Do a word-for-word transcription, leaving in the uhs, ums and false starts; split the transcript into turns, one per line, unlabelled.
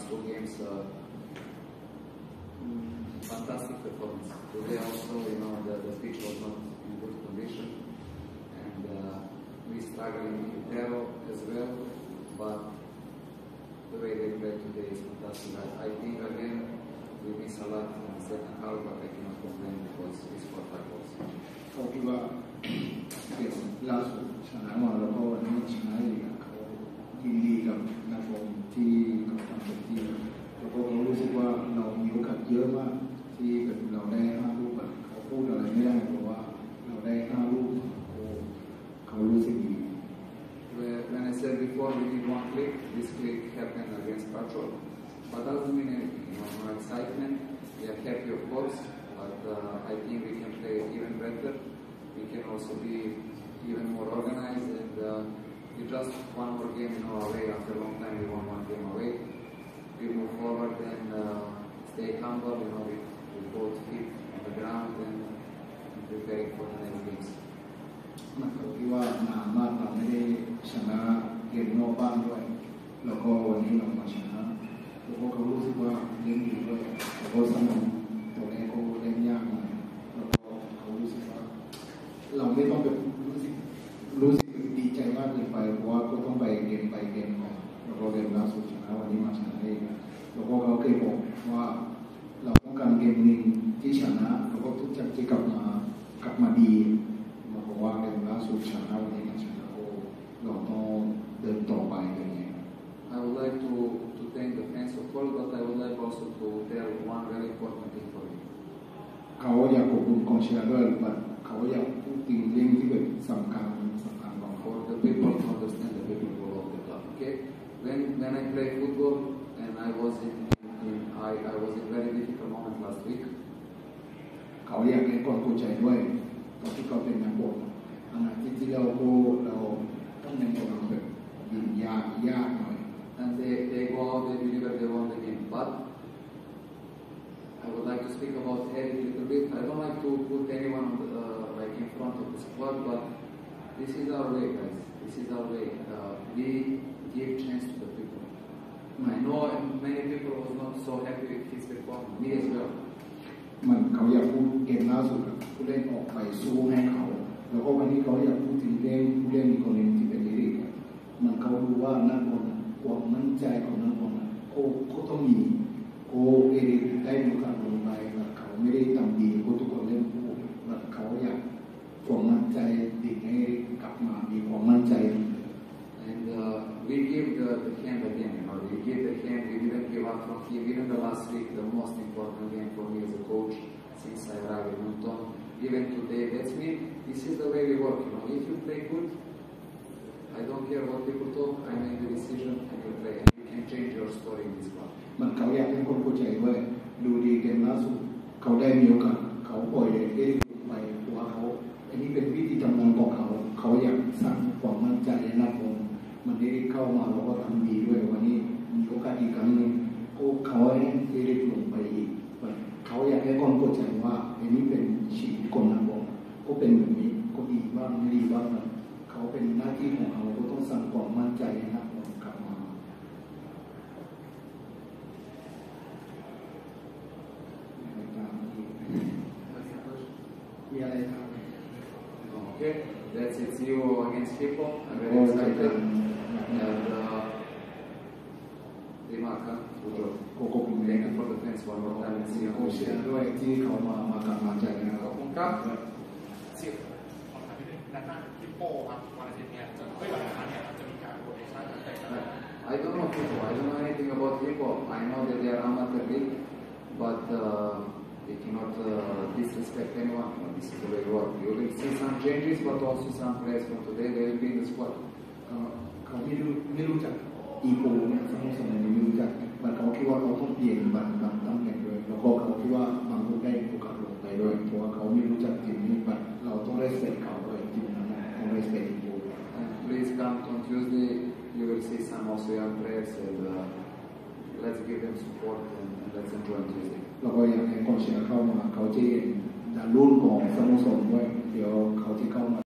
last two games, uh, fantastic performance. Today also, you know, the, the pitch was not in good condition, and uh, we struggled in Tero as well, but the way they played today is fantastic. I, I think again we miss a lot in the second half, but I cannot complain because we scored five goals.
เขาคิดว่าเกมล่าสุดชนะมาแล้วก็วันนี้ชนะอีกเขายินดีกับนักบอลที่เขาทำเต็มที่แล้วก็เขารู้สึกว่าเรามีโอกาสเยอะมากที่แบบเราได้ห้าลูกแบบเขาพูดอะไรไม่ได้เพราะว่าเราได้ห้าลูกเขาเขารู้สึกดี
When I said before we did one click, this click happened against Patrol, but that doesn't mean anything. You know, no excitement. We are happy, of course, but uh, I think we can play even better. We can also be even more organized, and uh, we just one more game, you know, away. After a long time, we won one game away. We move forward and uh, stay humble. You know, with, with both feet on the ground and, and preparing for the next games.
มันก็คิดว่านานมากเราไม่ได้ชนะเกมนอกบ้านด้วยแล้วก็วันนี้เรามาชนะแล้วก็เขารู้สึกว่าเล่นดีด้วยแล้วก็สนุกตัวแรกก็เล่นยากหน่อยแล้วก็เขารู้สึกว่าเราไม่ต้องแบบรู้สึกรู้สึกดีใจมากเกินไปเพราะว่าก็ต้องไปเกมไปเกมก่อนแล้วก็เกมล่าสุดชนะวันนี้มาชนะเองแล้วก็เขาเคยบอกว่าเราต้องการเกมหนึ่งที่ชนะแล้วก็ทุกอย่างจะกลับมากลับมาดีเพราะว่าเกมล่าสุดชนะวันนี้มาชนะโอ้เราต้องเดินต่อไปอย่างเงี้ย
I would like to to thank the fans of Paul, but I would like also to tell one very important thing for you.
เขาอยากขอบคุณกองเชียร์ด้วยแต่เขาอยากพูดถึงเรื่องที่แบบสำคัญสำคัญของเขา
For the people to understand the people who love the club. Okay, when when I play football and I was in, in I I was in very difficult moment last week.
เขาอยากให้คนเข้าใจด้วยตอนที่เขาเป็นนักบอลอันนั้นที่เราโกเราต้องเป็นคนแบบยิงยากยากหน่อย
And they they go out, they deliver, they won the game. But I would like to speak about Eric a little bit. I don't like to put anyone uh, like in front of the squad, but this is our way, guys. This is our way. Uh, we give chance to the people. I know many people was not so happy with his performance. Me as well.
มันเขาอยากพูดเกมล่าสุดผู้เล่นออกไปสู้ให้เขาแล้วก็วันนี้เขาอยากพูดถึงเรื่องผู้เล่นอีกคนหนึ่งที่เป็นเอริกมันเขารู้ว่านักบอลความมั่นใจของนักบอลเขาเขาต้องมีเขาเอริกได้มีการลงไปแบบเขาไม่ได้ทำดีเขาทุกคนเล่นพูดแบบเขาอยากความมั่นใจดีให้กลับมามีความมั่นใจ
And uh, we give the, the hand again, you know, we give the hand, we didn't give up from him. Even the last week, the most important game for me as a coach since I arrived in Newton. Even today, that's me. This is the way we work, you know. If you play good, I don't care what people talk, I make the decision and you play. And you can change your story in this club.
มันเขาอยากให้คนเข้าใจด้วยดูดีเกมล่าสุดเขาได้มีโอกาสเขาปล่อยเอริกไปเพราะว่าเขาอันนี้เป็นวิธีทำงานของเขาเขาอยากสร้างความมั่นใจในนักบอลมันได้เข้ามาแล้วก็ทำดีด้วยวันนี้มีโอกาสอีกครั้งหนึ่งก็เขาให้เอริกลงไปอีกเขาอยากให้คนเข้าใจว่าอันนี้เป็นชีวิตคนนักบอลก็เป็นแบบนี้ก็ดีบ้างไม่ดีบ้างเขาเป็นหน้าที่ของเขาก็ต้องสร้างความมั่นใจให้นักบอลกลับมามีอะไรครับ
Okay, that's it. See you against people. I'm very excited. And uh, Dimaka, good job. Thank you for the fans one more time and see you.
โอเชียด้วยที่เขามามากำลังใจนะครับ
ขอบคุณครับ
สิบขอถามนิดนึงด้านหน้าฮิปโปครับวันอาทิตย์เนี่ยจะไม่วันอังคารเนี่ยจะมีการโรเตชั่นอะไรกัน
I don't know people. I don't know anything about people. I know that they are amateur league, but uh, they cannot uh, disrespect anyone. This is the way it works. You will see some changes, but also some players from today they will be in the squad.
เขาไม่รู้ไม่รู้จักอีโปเนี่ยสโมสรไม่รู้จักแต่เขาคิดว่าเขาต้องเปลี่ยนบางบางตำแหน่งด้วยแล้วก็เขาคิดว่าบางคนได้โอกาสลงไปด้วยเพราะว่าเขาไม่รู้จักทีมนี้แต่เราต้อง respect เขาด้วยทีมนั้นต้อง respect อีโป
And please come on Tuesday. You will see some also young players, and uh, let's give them support and, and let's enjoy Tuesday.
เราก็อยากให้กองเชียร์เข้ามาเขาจะเห็นรุ่นของสโมสรด้วยเดี๋ยวเขาที่เข้ามา